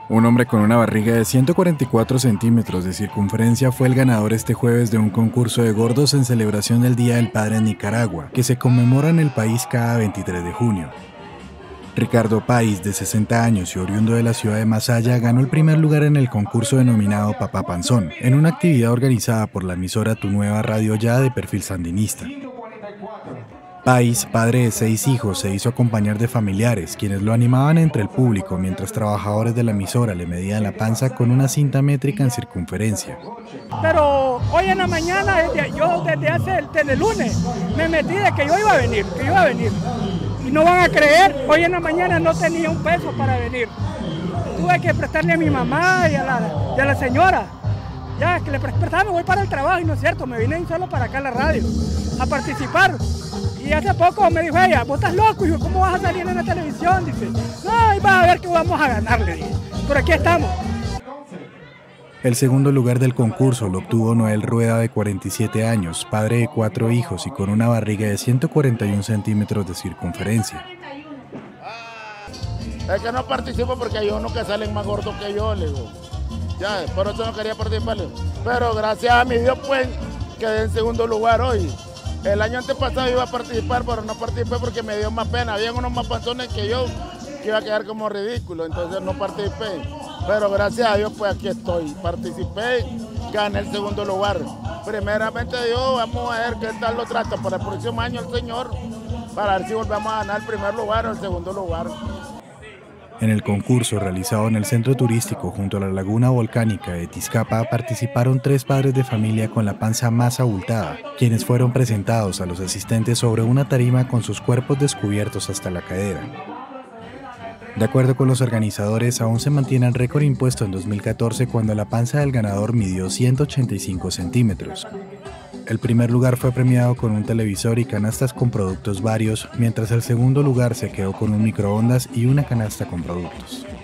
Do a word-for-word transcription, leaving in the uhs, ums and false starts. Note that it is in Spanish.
Un hombre con una barriga de ciento cuarenta y cuatro centímetros de circunferencia fue el ganador este jueves de un concurso de gordos en celebración del Día del Padre en Nicaragua, que se conmemora en el país cada veintitrés de junio. Ricardo Páez, de sesenta años y oriundo de la ciudad de Masaya, ganó el primer lugar en el concurso denominado Papá Panzón, en una actividad organizada por la emisora Tu Nueva Radio Ya de perfil sandinista. Páez, padre de seis hijos, se hizo acompañar de familiares, quienes lo animaban entre el público mientras trabajadores de la emisora le medían la panza con una cinta métrica en circunferencia. Pero hoy en la mañana, yo desde hace desde el lunes, me metí de que yo iba a venir, que iba a venir. Y no van a creer, hoy en la mañana no tenía un peso para venir. Tuve que prestarle a mi mamá y a la, y a la señora. Ya, que le prestaba, me voy para el trabajo y no es cierto, me vine solo para acá a la radio, a participar. Y hace poco me dijo ella, vos estás loco, hijo, ¿cómo vas a salir en la televisión? Dice, no, ahí vas a ver que vamos a ganarle, dije. Por aquí estamos. El segundo lugar del concurso lo obtuvo Noel Rueda, de cuarenta y siete años, padre de cuatro hijos y con una barriga de ciento cuarenta y un centímetros de circunferencia. Es que no participo porque hay unos que salen más gordos que yo, le digo. Ya, por eso no quería participar. Pero gracias a mi Dios, pues, quedé en segundo lugar hoy. El año antepasado iba a participar, pero no participé porque me dio más pena. Habían unos más panzones que yo, que iba a quedar como ridículo, entonces no participé. Pero gracias a Dios, pues aquí estoy. Participé, gané el segundo lugar. Primeramente Dios, vamos a ver qué tal lo trata para el próximo año el Señor, para ver si volvemos a ganar el primer lugar o el segundo lugar. En el concurso realizado en el centro turístico junto a la laguna volcánica de Tizcapa participaron tres padres de familia con la panza más abultada, quienes fueron presentados a los asistentes sobre una tarima con sus cuerpos descubiertos hasta la cadera. De acuerdo con los organizadores, aún se mantiene el récord impuesto en dos mil catorce cuando la panza del ganador midió ciento ochenta y cinco centímetros. El primer lugar fue premiado con un televisor y canastas con productos varios, mientras el segundo lugar se quedó con un microondas y una canasta con productos.